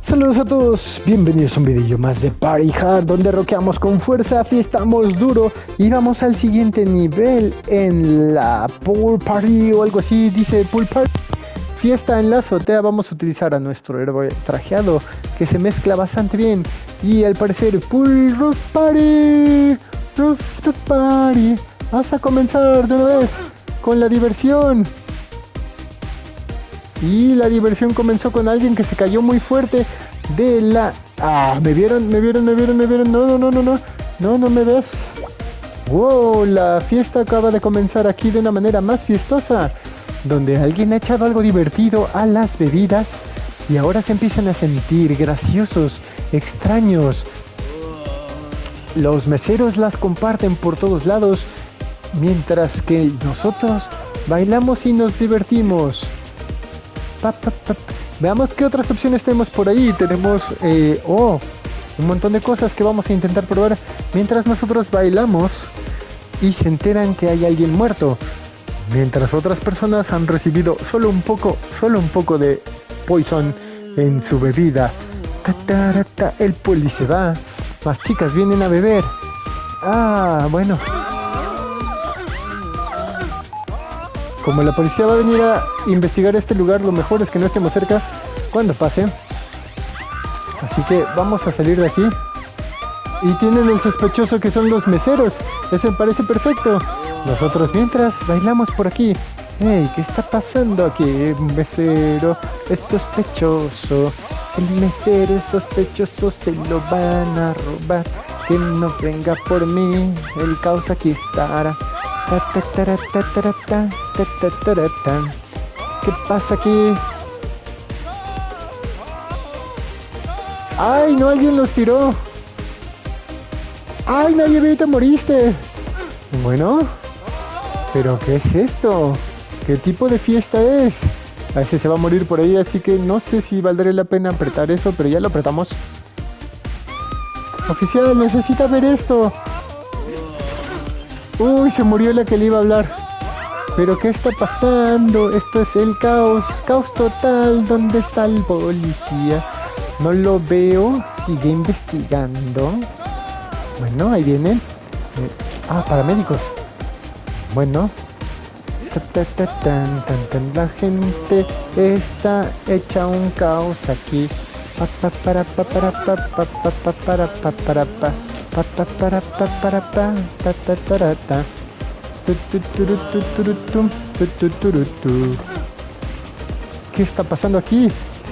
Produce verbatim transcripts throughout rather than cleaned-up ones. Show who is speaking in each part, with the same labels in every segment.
Speaker 1: Saludos a todos, bienvenidos a un video más de Party Hard, donde rockeamos con fuerza, fiestamos duro y vamos al siguiente nivel en la Pool Party o algo así, dice Pool Party. Fiesta en la azotea. Vamos a utilizar a nuestro héroe trajeado que se mezcla bastante bien y al parecer Pool Roof Party, Roof Party. Vas a comenzar de una vez con la diversión. Y la diversión comenzó con alguien que se cayó muy fuerte de la... Ah, me vieron, me vieron, me vieron, me vieron. No, no, no, no, no. No, no me ves. Wow, la fiesta acaba de comenzar aquí de una manera más fiestosa, donde alguien ha echado algo divertido a las bebidas y ahora se empiezan a sentir graciosos, extraños. Los meseros las comparten por todos lados, mientras que nosotros bailamos y nos divertimos. Pa, pa, pa. Veamos qué otras opciones tenemos por ahí. Tenemos, eh, oh, un montón de cosas que vamos a intentar probar mientras nosotros bailamos y se enteran que hay alguien muerto, mientras otras personas han recibido solo un poco, solo un poco de poison en su bebida. Ta, ta, ta, ta. El poli se va. Más chicas vienen a beber. Ah, bueno. Como la policía va a venir a investigar este lugar, lo mejor es que no estemos cerca cuando pase. Así que vamos a salir de aquí. Y tienen el sospechoso que son los meseros. Ese me parece perfecto. Nosotros mientras bailamos por aquí. Hey, ¿qué está pasando aquí? Un mesero es sospechoso. El mesero es sospechoso, se lo van a robar. Que no venga por mí, el caos aquí estará. Ta, ta, ta, ta, ta, ta, ta, ta, ta, ta, ta. ¿Qué pasa aquí? ¡Ay, no! Alguien los tiró. ¡Ay, nadie ve, te moriste! Bueno, ¿pero qué es esto? ¿Qué tipo de fiesta es? A veces se va a morir por ahí, así que no sé si valdría la pena apretar eso, pero ya lo apretamos. Oficial, necesita ver esto. Uy, se murió la que le iba a hablar. ¿Pero qué está pasando? Esto es el caos, caos total. ¿Dónde está el policía? No lo veo, sigue investigando. Bueno, ahí vienen. Ah, paramédicos. Bueno. Ta, ta, ta, tan, tan, tan. La gente está hecha un caos aquí. Pa, pa, para, pa, para, pa, pa, pa, pa, para, pa, para, pa. Pa, pa, para, pa, para, pa, ta, ta, ta, ta, ta. Tu, tu, turu, tu, turu, tum, tu, tu, turu, tu. ¿Qué está pasando aquí?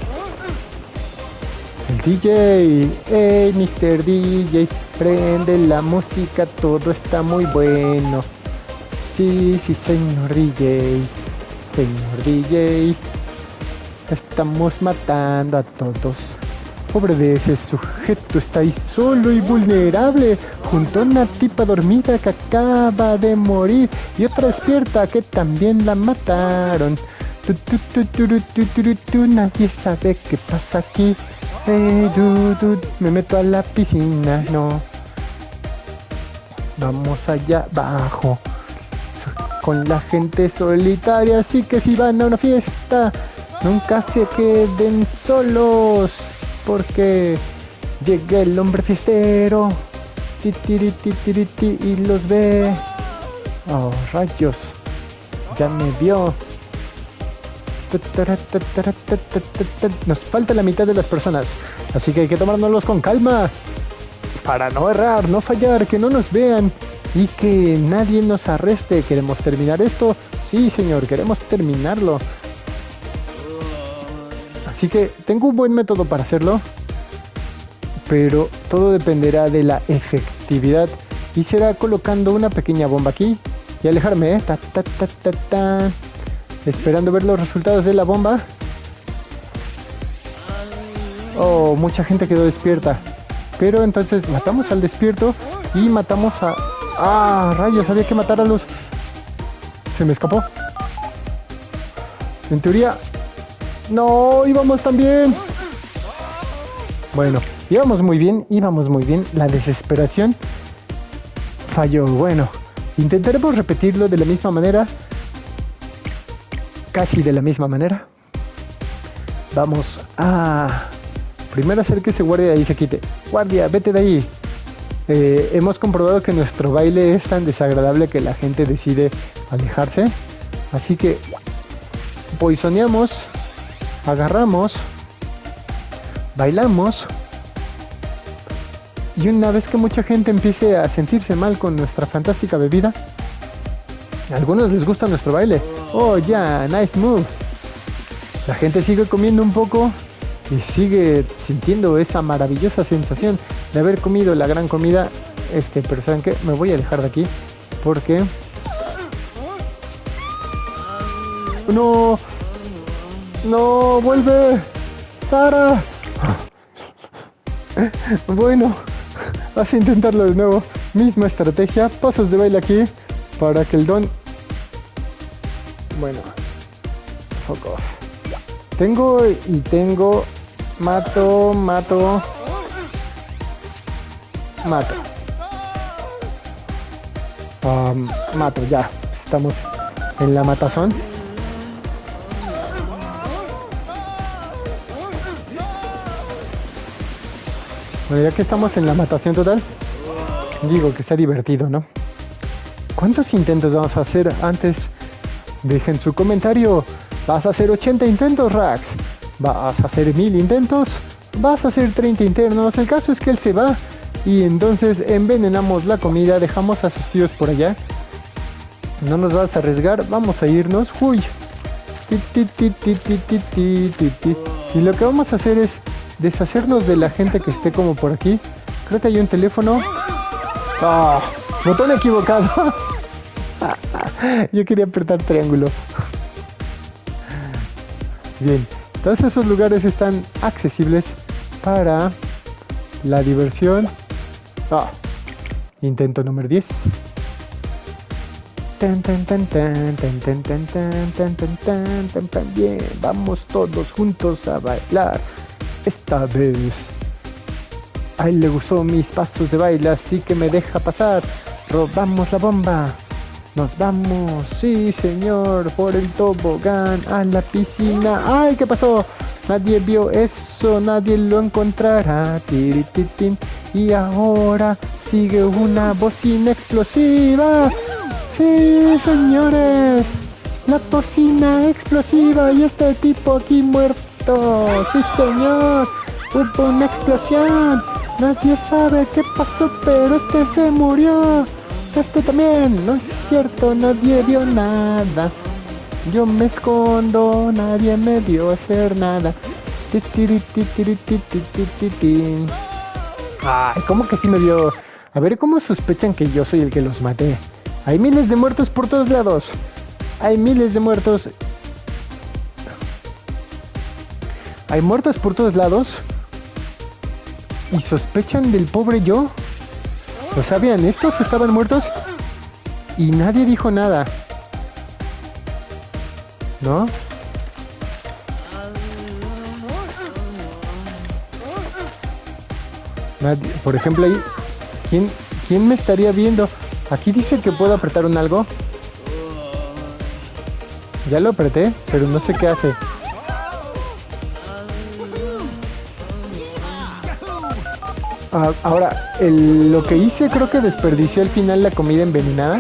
Speaker 1: El D J. Hey, mister D J, prende la música, todo está muy bueno. Sí, sí, señor D J. Señor D J. Estamos matando a todos. Pobre de ese sujeto, está ahí solo y vulnerable, junto a una tipa dormida que acaba de morir y otra despierta que también la mataron. Tu, tu, tu, tu, tu, tu, tu, tu, nadie sabe qué pasa aquí. Eh, du, du, me meto a la piscina, no. Vamos allá abajo con la gente solitaria, así que si van a una fiesta, nunca se queden solos, porque llega el hombre fiestero, ti, tiri, ti, tiri, ti, y los ve. Oh, rayos, ya me vio. Nos falta la mitad de las personas, así que hay que tomárnoslos con calma para no errar, no fallar, que no nos vean y que nadie nos arreste. ¿Queremos terminar esto? Sí, señor, queremos terminarlo. Así que tengo un buen método para hacerlo, pero todo dependerá de la efectividad y será colocando una pequeña bomba aquí y alejarme, ¿eh? ta, ta, ta, ta, ta. Esperando ver los resultados de la bomba. Oh, mucha gente quedó despierta, pero entonces matamos al despierto y matamos a... Ah, rayos, había que matar a los... Se me escapó. En teoría... No, íbamos tan bien. Bueno, íbamos muy bien, íbamos muy bien. La desesperación falló. Bueno, intentaremos repetirlo de la misma manera. Casi de la misma manera. Vamos a Primero hacer que ese guardia de ahí se quite. Guardia, vete de ahí. Eh, hemos comprobado que nuestro baile es tan desagradable que la gente decide alejarse. Así que poisoneamos, agarramos, bailamos. Y una vez que mucha gente empiece a sentirse mal con nuestra fantástica bebida, a algunos les gusta nuestro baile. Oh, ya, yeah, nice move. La gente sigue comiendo un poco y sigue sintiendo esa maravillosa sensación de haber comido la gran comida. Este, pero ¿saben qué? Me voy a alejar de aquí porque... ¡No! ¡No! ¡Vuelve! ¡Sara! Bueno, vas a intentarlo de nuevo. Misma estrategia, pasos de baile aquí para que el don... Bueno, foco. Tengo y tengo... Mato, mato... Mato. Um, mato, ya. Estamos en la matazón. Bueno, ya que estamos en la matación total, digo que está divertido, ¿no? ¿Cuántos intentos vamos a hacer antes? Dejen su comentario. ¿Vas a hacer ochenta intentos, Rax? ¿Vas a hacer mil intentos? ¿Vas a hacer treinta internos? El caso es que él se va y entonces envenenamos la comida, dejamos a sus tíos por allá. No nos vas a arriesgar, vamos a irnos. ¡Uy! Y lo que vamos a hacer es deshacernos de la gente que esté como por aquí. Creo que hay un teléfono. ¡Ah! ¡Oh! Botón equivocado. Yo quería apretar triángulo. Bien, todos esos lugares están accesibles para la diversión. Ah, intento número diez. Tan, tan, tan, tan, tan, tan, tan, tan, tan, tan, tan, tan, tan. Bien, vamos todos juntos a bailar. Esta vez a él le gustó mis pasos de baile, así que me deja pasar. Robamos la bomba. Nos vamos, sí señor, por el tobogán a la piscina. ¡Ay, qué pasó! Nadie vio eso, nadie lo encontrará. Tirititín. Y ahora sigue una bocina explosiva. Sí, señores, la bocina explosiva y este tipo aquí muerto. Sí, señor, hubo una explosión. Nadie sabe qué pasó, pero este se murió. Este también, no es cierto, nadie vio nada. Yo me escondo, nadie me vio hacer nada. Ay, ¿cómo que sí me vio? A ver, ¿cómo sospechan que yo soy el que los maté? Hay miles de muertos por todos lados. Hay miles de muertos. Hay muertos por todos lados. ¿Y sospechan del pobre yo? ¿Lo sabían? Estos estaban muertos y nadie dijo nada, ¿no? Nadie, por ejemplo ahí, ¿quién, ¿quién me estaría viendo? Aquí dice que puedo apretar un algo. Ya lo apreté, pero no sé qué hace. Ah, ahora, el, lo que hice creo que desperdició al final la comida envenenada.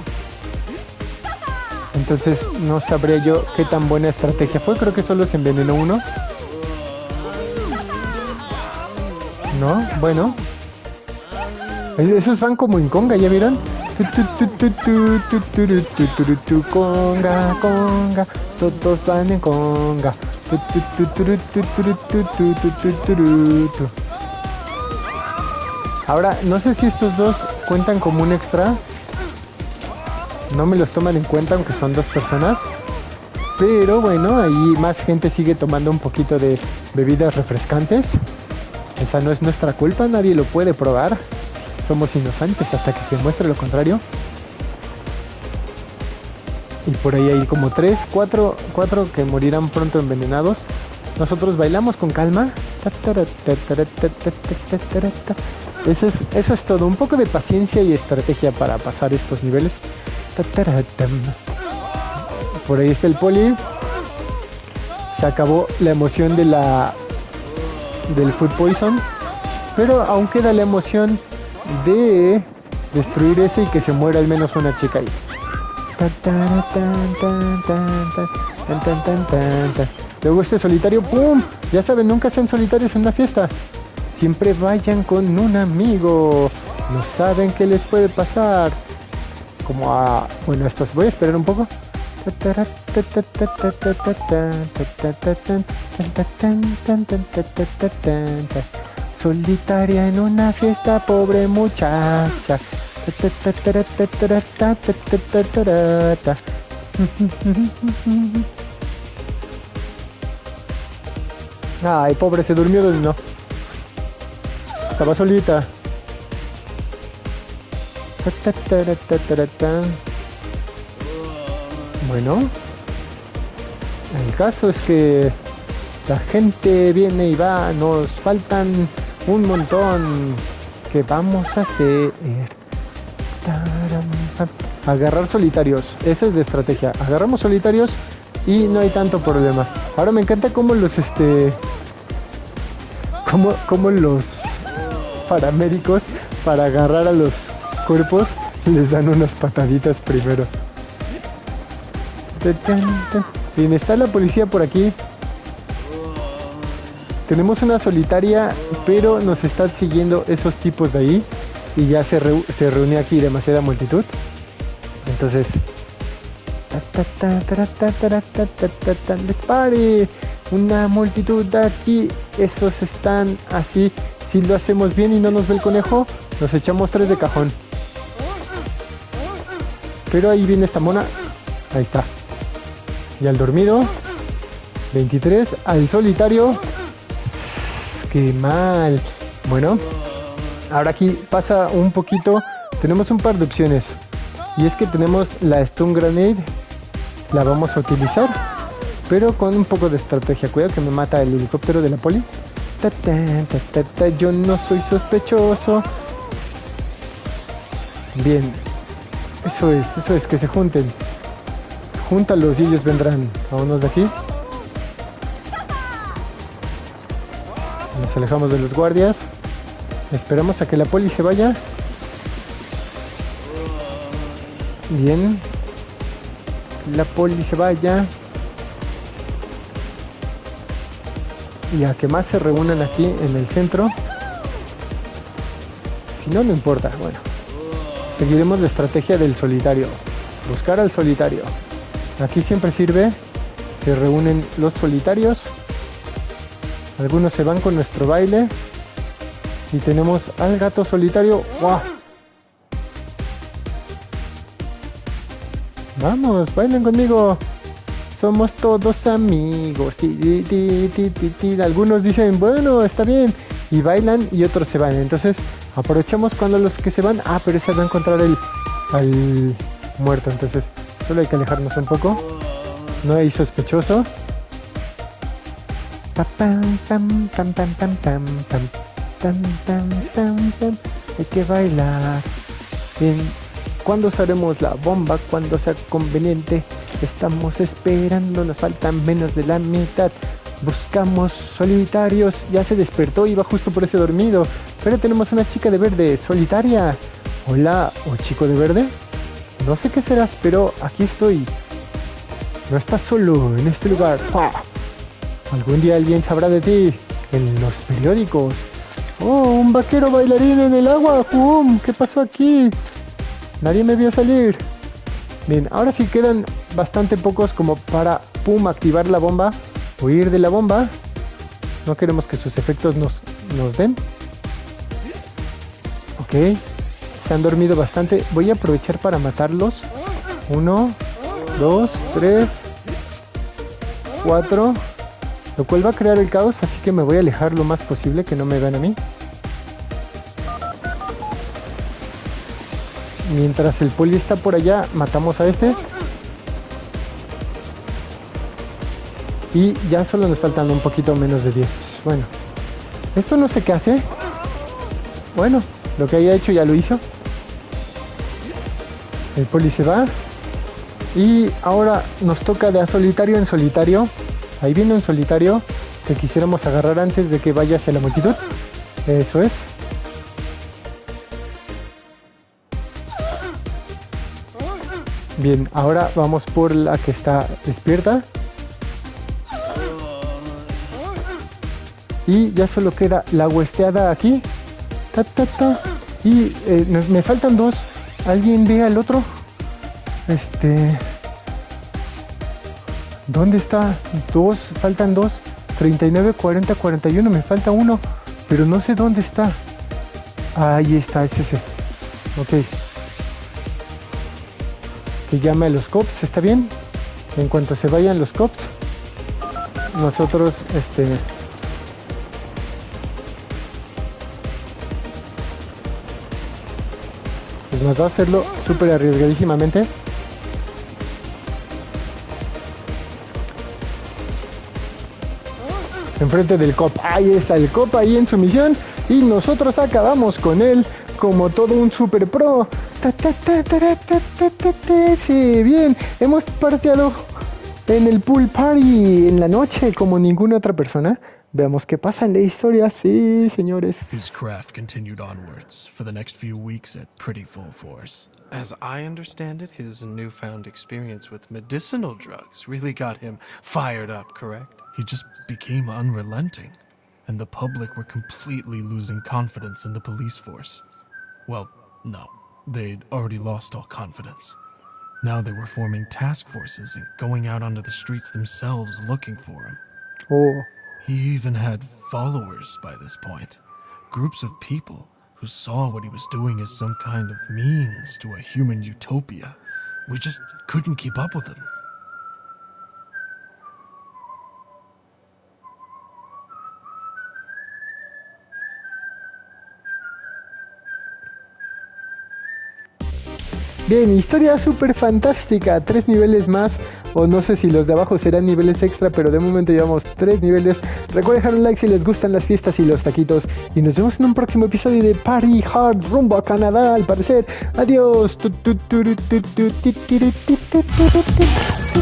Speaker 1: Entonces no sabría yo qué tan buena estrategia fue. Creo que solo se envenenó uno. No, bueno. Esos van como en conga, ¿ya vieron? Conga, conga. Todos van en conga. Ahora, no sé si estos dos cuentan como un extra. No me los toman en cuenta, aunque son dos personas. Pero bueno, ahí más gente sigue tomando un poquito de bebidas refrescantes. Esa no es nuestra culpa, nadie lo puede probar. Somos inocentes hasta que se muestre lo contrario. Y por ahí hay como tres, cuatro, cuatro que morirán pronto envenenados. Nosotros bailamos con calma. Eso es, eso es todo, un poco de paciencia y estrategia para pasar estos niveles. Por ahí está el poli. Se acabó la emoción de la del Food Poison. Pero aún queda la emoción de destruir ese y que se muera al menos una chica ahí. Luego este solitario, ¡pum! Ya saben, nunca sean solitarios en una fiesta. Siempre vayan con un amigo. No saben qué les puede pasar. Como a... Bueno, estos voy a esperar un poco. Solitaria en una fiesta, pobre muchacha. Ay, pobre, se durmió de no. Estaba solita. Bueno, el caso es que la gente viene y va. Nos faltan un montón. ¿Qué vamos a hacer? Agarrar solitarios. Esa es de estrategia. Agarramos solitarios y no hay tanto problema. Ahora me encanta cómo los este cómo, cómo los paramédicos, para agarrar a los cuerpos, les dan unas pataditas primero. Bien, está la policía por aquí. Tenemos una solitaria, pero nos están siguiendo esos tipos de ahí. Y ya se, re se reunió aquí demasiada multitud. Entonces... ¡Dispare! Una multitud de aquí. Esos están así. Si lo hacemos bien y no nos ve el conejo, nos echamos tres de cajón. Pero ahí viene esta mona. Ahí está. Y al dormido. veintitrés. Al solitario. ¡Qué mal! Bueno. Ahora aquí pasa un poquito. Tenemos un par de opciones. Y es que tenemos la Stun Grenade. La vamos a utilizar. Pero con un poco de estrategia. Cuidado que me mata el helicóptero de la poli. Ta, ta, ta, ta, ta. Yo no soy sospechoso. Bien. Eso es, eso es, que se junten. Júntalos y ellos vendrán. Vámonos de aquí. Nos alejamos de los guardias. Esperamos a que la poli se vaya. Bien. La poli se vaya. Y a que más se reúnan aquí en el centro. Si no, no importa. Bueno. Seguiremos la estrategia del solitario. Buscar al solitario. Aquí siempre sirve. Se reúnen los solitarios. Algunos se van con nuestro baile. Y tenemos al gato solitario. ¡Wow! Vamos, bailen conmigo. Somos todos amigos. Ti, ti, ti, ti, ti. Algunos dicen, bueno, está bien. Y bailan y otros se van. Entonces aprovechamos cuando los que se van. Ah, pero ese va a encontrar el, al muerto. Entonces solo hay que alejarnos un poco. No hay sospechoso. Pam, pam, pam, pam, pam, pam, pam. Tan, tan, tan, tan. Hay que bailar. Bien. ¿Cuándo usaremos la bomba? Cuando sea conveniente. Estamos esperando. Nos faltan menos de la mitad. Buscamos solitarios. Ya se despertó. Iba justo por ese dormido. Pero tenemos una chica de verde. Solitaria. Hola. ¿O chico de verde? No sé qué serás, pero aquí estoy. No estás solo en este lugar. ¡Pah! Algún día alguien sabrá de ti. En los periódicos. ¡Oh, un vaquero bailarín en el agua! ¡Pum! ¿Qué pasó aquí? Nadie me vio salir. Bien, ahora sí quedan bastante pocos como para, pum, activar la bomba. Huir de la bomba. No queremos que sus efectos nos, nos den. Ok. Se han dormido bastante. Voy a aprovechar para matarlos. Uno, dos, tres, cuatro... Lo cual va a crear el caos, así que me voy a alejar lo más posible, que no me vean a mí. Mientras el poli está por allá, matamos a este. Y ya solo nos faltan un poquito menos de diez. Bueno, esto no sé qué hace. Bueno, lo que haya hecho ya lo hizo. El poli se va. Y ahora nos toca de a solitario en solitario. Ahí viene un solitario. que quisiéramos agarrar antes de que vaya hacia la multitud. Eso es. Bien, ahora vamos por la que está despierta. Y ya solo queda la huesteada aquí. Ta, ta, ta. Y eh, nos, me faltan dos. ¿Alguien ve al otro? Este... ¿Dónde está? Dos, faltan dos. treinta y nueve, cuarenta, cuarenta y uno. Me falta uno. Pero no sé dónde está. Ahí está, es ese. Ok. Que llame a los cops, ¿está bien? En cuanto se vayan los cops, nosotros, este... pues nos va a hacerlo súper arriesgadísimamente. Enfrente del cop. Ahí está el cop ahí en su misión. Y nosotros acabamos con él como todo un super pro. Ta, ta, ta, ta, ta, ta, ta, ta. Sí, bien. Hemos parteado en el pool party en la noche como ninguna otra persona. Veamos qué pasa en la historia. Sí, señores.
Speaker 2: His craft continued onwards for the next few weeks at pretty full force. As I understand it, his newfound experience with medicinal drugs really got him fired up, correct? He just became unrelenting, and the public were completely losing confidence in the police force. Well, no, they'd already lost all confidence. Now they were forming task forces and going out onto the streets themselves looking for him.
Speaker 1: Oh.
Speaker 2: He even had followers by this point, groups of people who saw what he was doing as some kind of means to a human utopia. We just couldn't keep up with him.
Speaker 1: Bien, historia súper fantástica, tres niveles más, o no sé si los de abajo serán niveles extra, pero de momento llevamos tres niveles. Recuerden dejar un like si les gustan las fiestas y los taquitos, y nos vemos en un próximo episodio de Party Hard rumbo a Canadá, al parecer. Adiós.